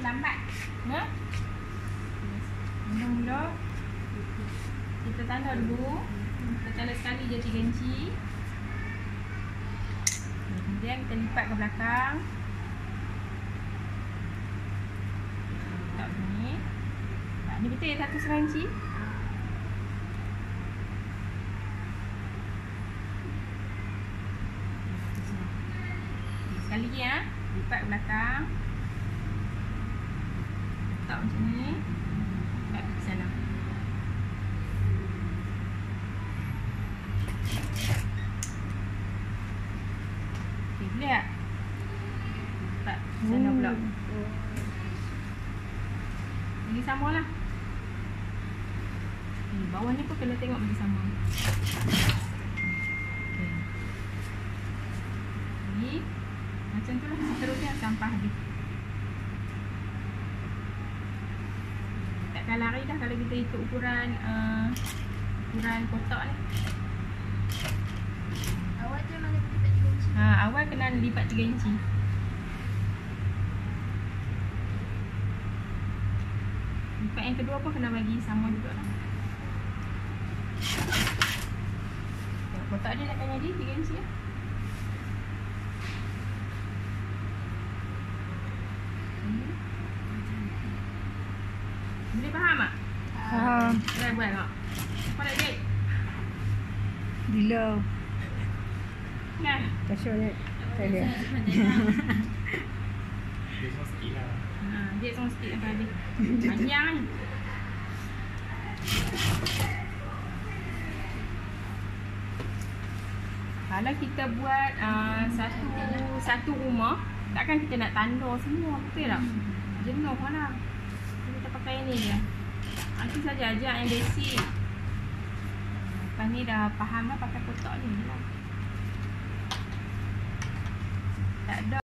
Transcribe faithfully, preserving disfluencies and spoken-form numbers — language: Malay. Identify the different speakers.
Speaker 1: lambat. Ya? Mula-mula kita tanda dulu. Kita tanda sekali je tiga inci. Kemudian kita lipat ke belakang. Letak sini. Nah, ni betul ya satu setengah inci. Sekali lagi ya. Lipat ke belakang. Letak macam ni. Lipat ke sana. Okay, boleh tak? Lipat ke sana pula. Bagi sama lah. Okay, bawah ni pun kena tengok bagi sama. Okay. Jadi macam tu lah seterusnya sampai habis. Takkan lari dah kalau kita ikut ukuran uh, ukuran kotak ni.
Speaker 2: Awal tu mana lipat tiga inci?
Speaker 1: Ha, awal kena lipat tiga inci. Lipat yang kedua pun kena bagi sama juga lah. Kotak dia nak jadi tiga inci lah. Boleh faham tak?
Speaker 3: Faham.
Speaker 1: Dah buat tak? Apa nak jahit?
Speaker 3: Bila?
Speaker 1: Nah.
Speaker 3: Kasut ni. Tak ada.
Speaker 4: Dia semua sikit lah.
Speaker 1: Ha, jahit sama sikit sampai habis. Panjang ni. Kalau kita buat uh, satu satu rumah, takkan kita nak tanda semua, betul tak? Jenuh lah. Kita pakai ni je. Itu saja ajak yang basic. Lepas ni dah faham lah pakai kotak ni lah.